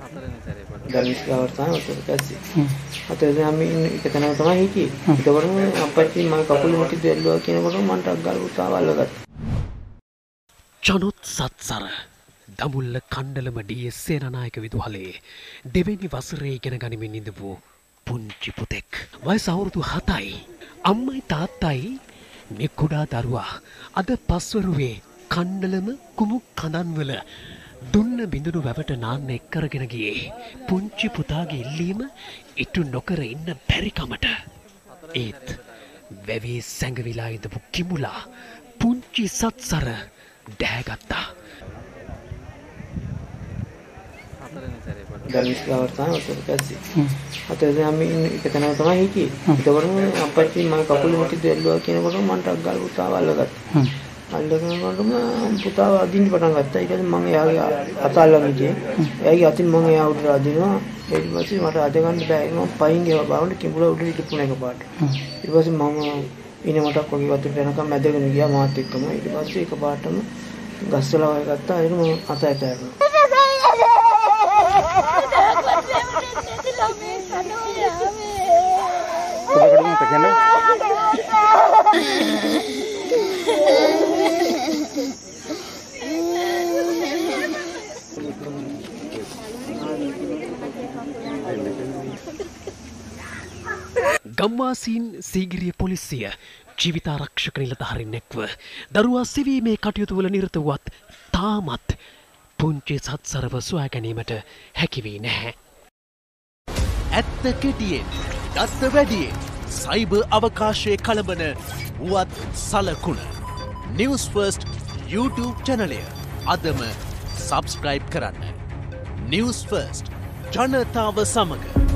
දනිස් ගාවට තමයි ඔතන දැස්සේ. අතේ අපි එක තැනක තමයි හිටියේ. ඒකවලම අපච්චි මම කකුල මුටි දෙල්ලුවා කියනකොට මම ටක් ගාලා පුතාව අල්ලගත්තා. ජනොත් සත්සර දමුල්ල කණ්ඩලම ඩී.එස්. සේනානායක විදුහලේ දෙවෙනි වසරේ ඉගෙන ගනිමින් ඉඳපු පුංචි පුතෙක්. වයස අවුරුදු 7යි. අම්මයි තාත්තයි මේ කුඩා දරුවා අද පස්වරුවේ කණ්ඩලම කුමුක් කඳන්වල දුන්න බිඳුණු වැවට නාන්න එක් කරගෙන ගියේ පුංචි පුතාගේ ඉල්ලීම ඉටු නොකර ඉන්න බැරි කමට. ඒත් වැවේ සැඟවිලා ඉඳපු කිමුලා පුංචි සත්සර දැහැගත්තා. දනිස් ගාවට තමයි ඔතන දැස්සේ. අතේ අපි එක තැනක තමයි හිටියේ. ඒකවලම අපච්චි මම කකුල මුටි දෙල්ලුවා කියනකොට මම ටක් ගාලා පුතාව අල්ලගත්තා. අල්ලගෙනකොටම පුතාව අදින්න පටන් ගත්තා. ඊට පස්සේ මම එයාගේ අත අල්ලගෙන හිටියේ. එයාගේ අතින් මම එයා උඩට අදිනවා. ඊට පස්සේ මට අද ගන්න බෑ. මම පයින් ගියා බාවුන්ට කිඹුල උඩට ඉතුරුන එකපාරට. ඊට පස්සේ මම ඉනේ මටක් වගේ වතුරට යනකම් මැදගෙන ගියා මාත් එක්කම. ඊට පස්සේ එකපාරටම ගස්සලා වගේ ගත්තා. ඒක මම අත ඇතෑරුණා. ගම්වාසීන් සීගිරිය පොලිසිය ජීවිතාරක්ෂක නිලධාරීන් එක්ව දරුවා සෙවීමේ කටයුතු වල නිරත වුවත් තාමත් පුංචි සත්සරව සොයා ගැනීමට හැකි වී නැහැ. ඇත්ත කෙටියෙන්, දත්ත වැඩියෙන්, සයිබර් අවකාශයේ කලබන වුවත් සලකුණ. නිවුස් ෆර්ස්ට් YouTube චැනලය අදම සබ්ස්ක්‍රයිබ් කරන්න. නිවුස් ෆර්ස්ට් ජනතාව සමග